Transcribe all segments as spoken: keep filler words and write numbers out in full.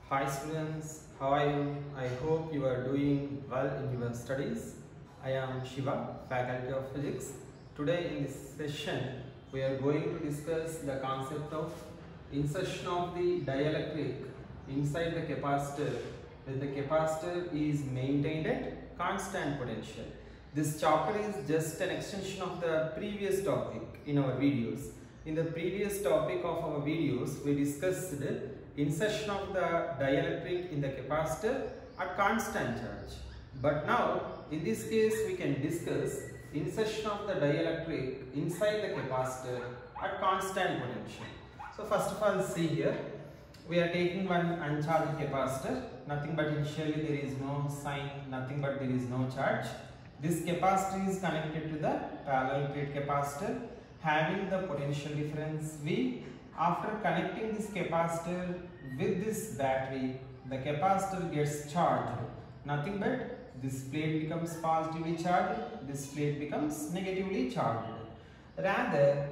Hi students, how are you? I hope you are doing well in your studies. I am Shiva, Faculty of Physics. Today in this session, we are going to discuss the concept of insertion of the dielectric inside the capacitor when the capacitor is maintained at constant potential. This chapter is just an extension of the previous topic in our videos. In the previous topic of our videos, we discussed insertion of the dielectric in the capacitor at constant charge. But now, in this case, we can discuss insertion of the dielectric inside the capacitor at constant potential. So first of all, see here, we are taking one uncharged capacitor, nothing but initially there is no sign, nothing but there is no charge. This capacitor is connected to the parallel plate capacitor having the potential difference V. After connecting this capacitor with this battery, the capacitor gets charged. Nothing but this plate becomes positively charged, this plate becomes negatively charged. Rather,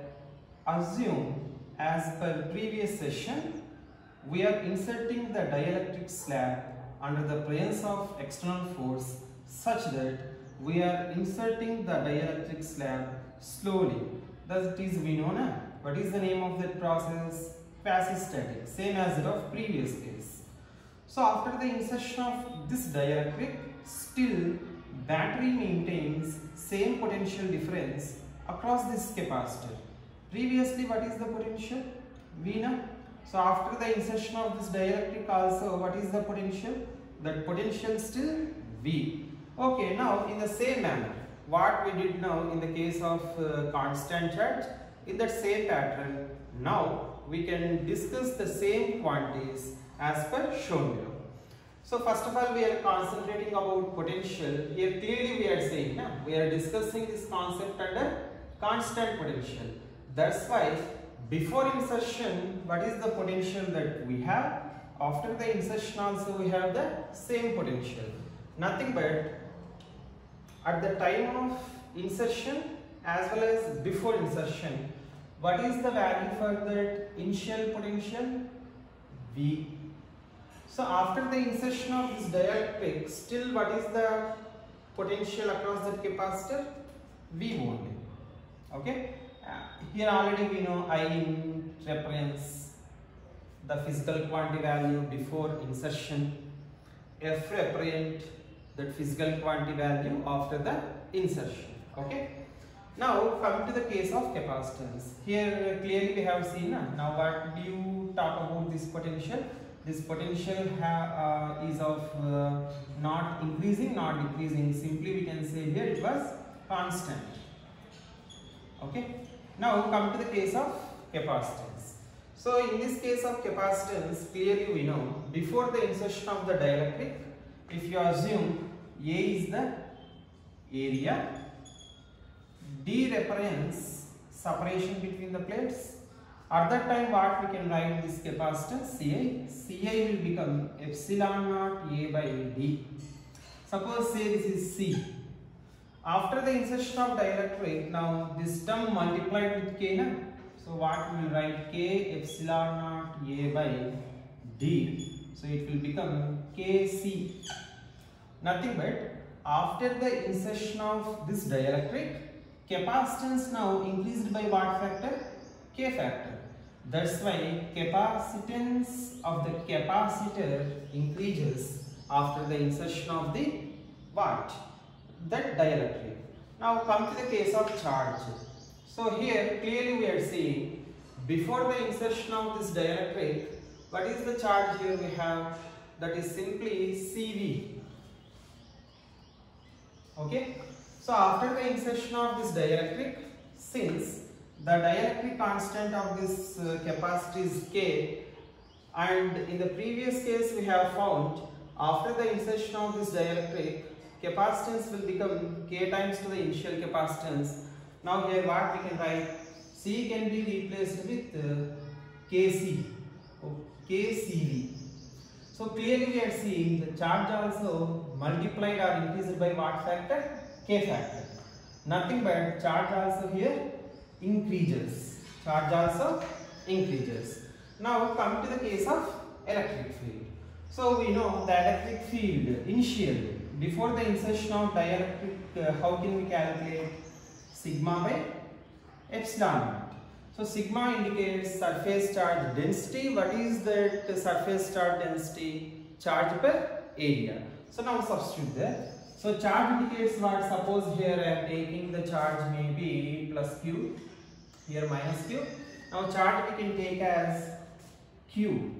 assume as per previous session, we are inserting the dielectric slab under the presence of external force such that we are inserting the dielectric slab slowly. Thus it is we know now. What is the name of that process? Quasi-static, same as that of previous case. So after the insertion of this dielectric, still battery maintains same potential difference across this capacitor. Previously, what is the potential? V na. So after the insertion of this dielectric also, what is the potential? That potential still V. Okay, now in the same manner, what we did now in the case of uh, constant charge, in that same pattern, now we can discuss the same quantities as per shown below. So first of all, we are concentrating about potential. Here clearly we are saying, na, we are discussing this concept under constant potential. That's why before insertion, what is the potential that we have? After the insertion also we have the same potential. Nothing but at the time of insertion as well as before insertion, what is the value for that initial potential? V. So after the insertion of this dielectric, still what is the potential across that capacitor? V only. Okay. Uh, here already we know I in reference the physical quantity value before insertion, F represent that physical quantity value after the insertion. Okay. Now come to the case of capacitance. Here clearly we have seen. Uh, now what do you talk about this potential? This potential ha, uh, is of uh, not increasing, not decreasing. Simply we can say here it was constant. Okay. Now come to the case of capacitance. So in this case of capacitance, clearly we know before the insertion of the dielectric, if you assume A is the area, D represents separation between the plates. At that time, what we can write this capacitance C I? C I will become epsilon naught A by D. Suppose say this is C. After the insertion of dielectric, now this term multiplied with K, na? So what we will write? K epsilon naught A by D. So it will become K C. Nothing but after the insertion of this dielectric, capacitance now increased by what factor? K factor. That's why capacitance of the capacitor increases after the insertion of the what? That dielectric. Now come to the case of charge. So here clearly we are seeing before the insertion of this dielectric, what is the charge here we have? That is simply C V. Okay. So after the insertion of this dielectric, since the dielectric constant of this uh, capacitor is K, and in the previous case we have found after the insertion of this dielectric, capacitance will become K times to the initial capacitance. Now here what we can write? C can be replaced with uh, K C, K C V. So clearly we are seeing the charge also multiplied or increased by what factor? K factor. Nothing but charge also here increases. Charge also increases. Now come to the case of electric field. So we know the electric field initially before the insertion of dielectric, uh, how can we calculate? Sigma by epsilon naught. So sigma indicates surface charge density. What is that surface charge density? Charge per area. So now substitute there. So charge indicates what? Suppose here I am taking the charge maybe plus Q, here minus Q. Now charge we can take as Q.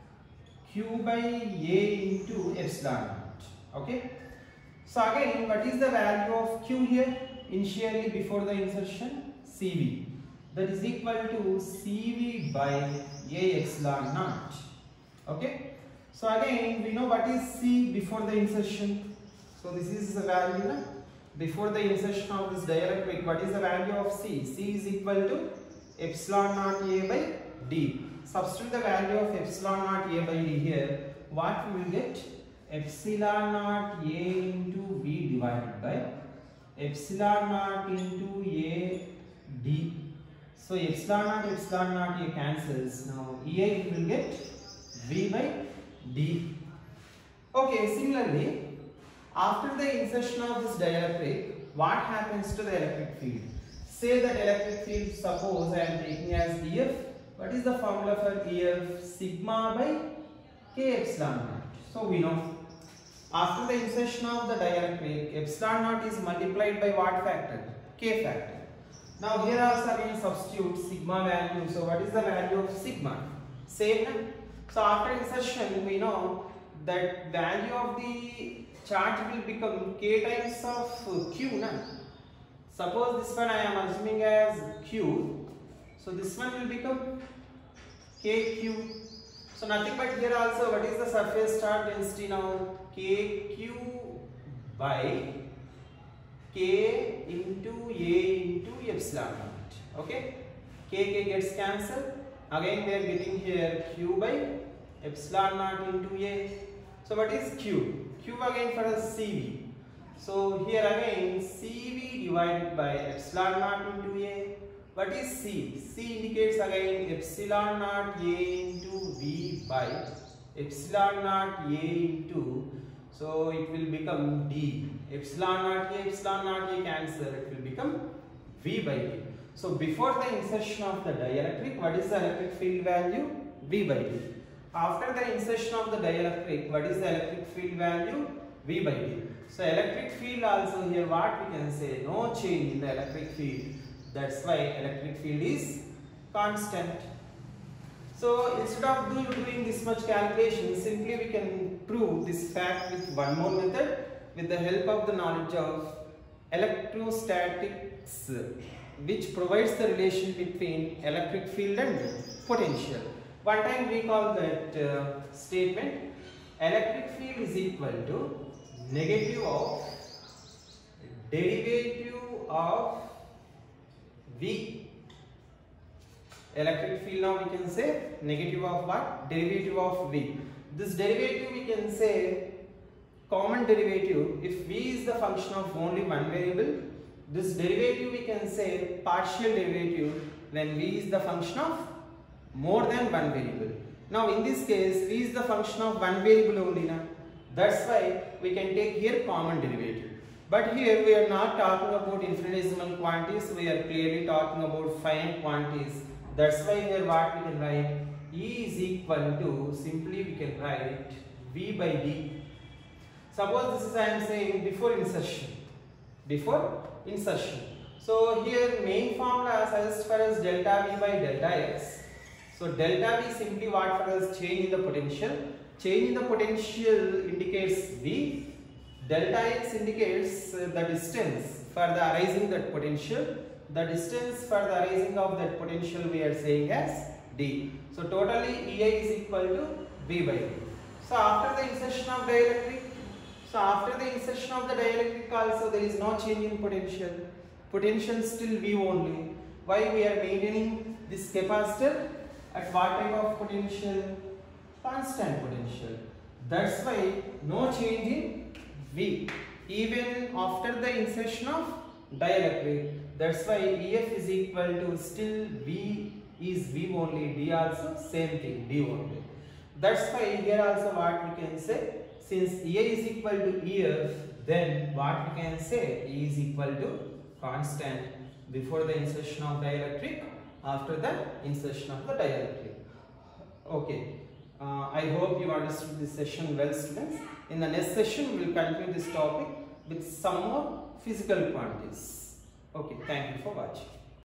Q by A into epsilon naught. Okay. So again, what is the value of Q here? Initially before the insertion, C V. That is equal to C V by A epsilon naught. Okay. So again, we know what is C before the insertion. So this is the value na? Before the insertion of this dielectric. What is the value of C? C is equal to epsilon naught A by D. Substitute the value of epsilon naught A by D here. What we will get? Epsilon naught A into V divided by epsilon naught into A D. So epsilon naught epsilon naught A cancels. Now E A will get V by D. Okay, similarly, after the insertion of this dielectric, what happens to the electric field? Say that electric field, suppose I am taking as E F. What is the formula for E F? Sigma by K epsilon naught. So we know after the insertion of the dielectric, epsilon naught is multiplied by what factor? K factor. Now here also again substitute sigma value. So what is the value of sigma? Same. Na? So after insertion, we know that value of the charge will become K times of Q. Na? Suppose this one I am assuming as Q. So this one will become K Q. So nothing but here also what is the surface charge density now? K Q by K into A into epsilon naught. Okay. K K gets cancelled. Again we are getting here Q by epsilon naught into A. So what is Q? Q again for us C V. So here again C V divided by epsilon naught into A. What is C? C indicates again epsilon naught A into V by epsilon naught A into, so it will become D. Epsilon naught A, epsilon naught A cancel, it will become V by D. So before the insertion of the dielectric, what is the electric field value? V by D. After the insertion of the dielectric, what is the electric field value? V by D. So electric field also here what we can say? No change in the electric field. That's why electric field is constant. So instead of do, doing this much calculation, simply we can prove this fact with one more method with the help of the knowledge of electrostatics, which provides the relation between electric field and potential. One time we call that uh, statement: electric field is equal to negative of derivative of V. Electric field now we can say negative of what? Derivative of V. This derivative we can say common derivative. If V is the function of only one variable, this derivative we can say partial derivative when V is the function of more than one variable. Now in this case V is the function of one variable only. Na? That's why we can take here common derivative. But here we are not talking about infinitesimal quantities, we are clearly talking about finite quantities. That's why here what we can write, E is equal to, simply we can write V by D. Suppose this is I am saying before insertion. Before insertion. So here main formula suggests for us delta V by delta X. So delta V simply what for us? Change in the potential. Change in the potential indicates V. Delta X indicates uh, the distance for the arising that potential. The distance for the arising of that potential we are saying as D. So totally E I is equal to V by D. So after the insertion of dielectric, so after the insertion of the dielectric also there is no change in potential. Potential still V only. Why we are maintaining this capacitor at what type of potential? Constant potential. That's why no change in V even after the insertion of dielectric. That's why E F is equal to still V is V only, D also same thing, D only. That's why here also what we can say, since A is equal to E F, then what we can say, E is equal to constant before the insertion of dielectric, after the insertion of the dielectric. Okay, uh, I hope you understood this session well, students. In the next session, we will continue this topic with some more physical quantities. Okay, thank you for watching.